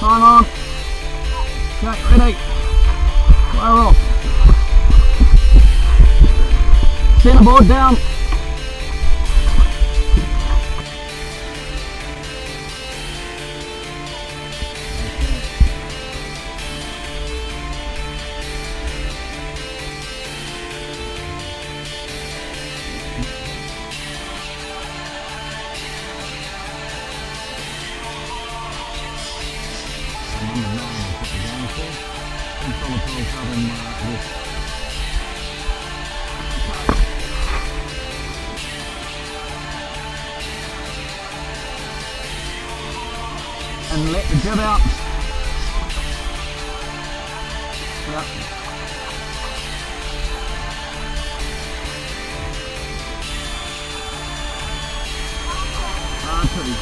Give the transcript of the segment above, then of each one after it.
Time on. Okay, ready. Fire off. Centerboard down. And let the jib out. Yep. R2.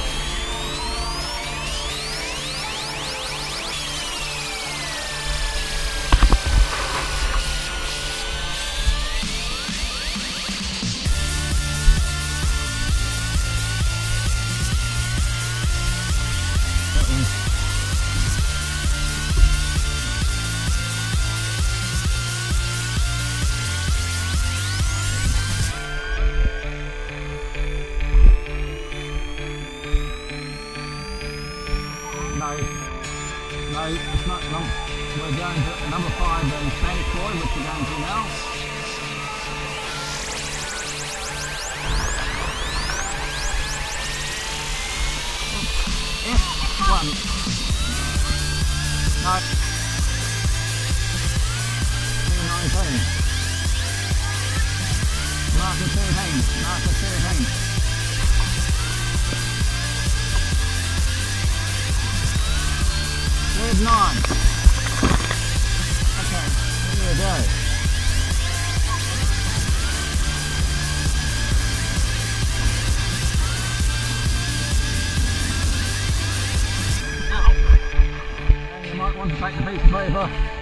No, it's not. We're going to number 5, the Spanish boy, which we're going to now. F1. No. 19. Marker 13. Marker 13. There's 9. Okay, here we go. Now, you might want to take the piece of paper